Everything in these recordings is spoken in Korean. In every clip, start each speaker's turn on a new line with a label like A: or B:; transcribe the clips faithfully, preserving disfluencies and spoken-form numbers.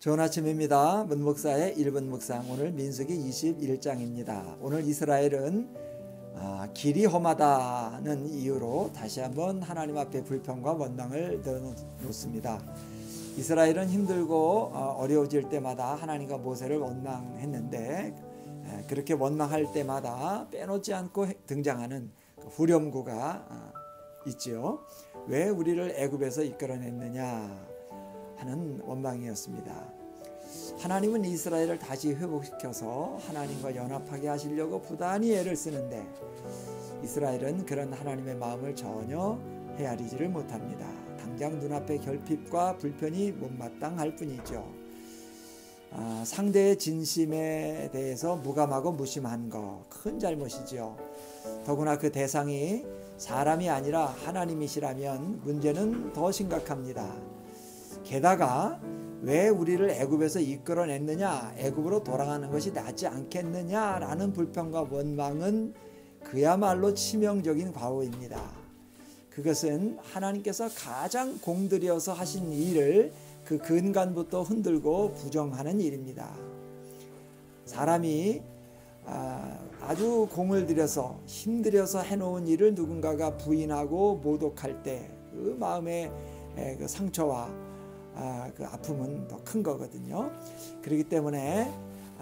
A: 좋은 아침입니다. 문목사의 일 분 묵상, 오늘 민수기 이십일 장입니다. 오늘 이스라엘은 길이 험하다는 이유로 다시 한번 하나님 앞에 불평과 원망을 넣어놓습니다. 이스라엘은 힘들고 어려워질 때마다 하나님과 모세를 원망했는데, 그렇게 원망할 때마다 빼놓지 않고 등장하는 후렴구가 있지요. 왜 우리를 애굽에서 이끌어냈느냐 하는 원망이었습니다. 하나님은 이스라엘을 다시 회복시켜서 하나님과 연합하게 하시려고 부단히 애를 쓰는데, 이스라엘은 그런 하나님의 마음을 전혀 헤아리지를 못합니다. 당장 눈앞의 결핍과 불편이 못마땅할 뿐이죠. 아, 상대의 진심에 대해서 무감하고 무심한 거 큰 잘못이지요. 더구나 그 대상이 사람이 아니라 하나님이시라면 문제는 더 심각합니다. 게다가 왜 우리를 애굽에서 이끌어냈느냐, 애굽으로 돌아가는 것이 낫지 않겠느냐라는 불평과 원망은 그야말로 치명적인 과오입니다. 그것은 하나님께서 가장 공들여서 하신 일을 그 근간부터 흔들고 부정하는 일입니다. 사람이 아주 공을 들여서 힘들여서 해놓은 일을 누군가가 부인하고 모독할 때 그 마음의 그 상처와 그 아픔은 더 큰 거거든요. 그렇기 때문에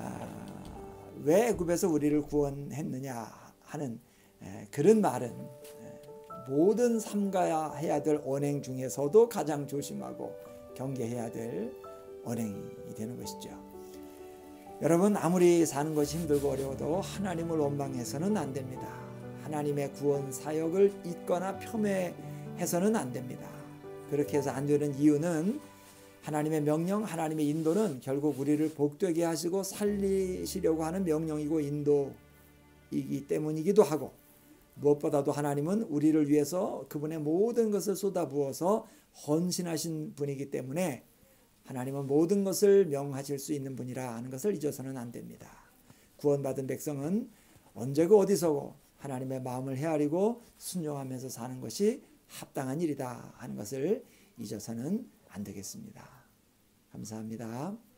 A: 왜 애굽에서 우리를 구원했느냐 하는 그런 말은 모든 삼가야 해야 될 언행 중에서도 가장 조심하고 경계해야 될 언행이 되는 것이죠. 여러분, 아무리 사는 것이 힘들고 어려워도 하나님을 원망해서는 안 됩니다. 하나님의 구원 사역을 잊거나 폄훼해서는 안 됩니다. 그렇게 해서 안 되는 이유는 하나님의 명령, 하나님의 인도는 결국 우리를 복되게 하시고 살리시려고 하는 명령이고 인도이기 때문이기도 하고, 무엇보다도 하나님은 우리를 위해서 그분의 모든 것을 쏟아부어서 헌신하신 분이기 때문에 하나님은 모든 것을 명하실 수 있는 분이라 하는 것을 잊어서는 안 됩니다. 구원받은 백성은 언제고 어디서고 하나님의 마음을 헤아리고 순종하면서 사는 것이 합당한 일이다 하는 것을 잊어서는 안 되겠습니다. 감사합니다.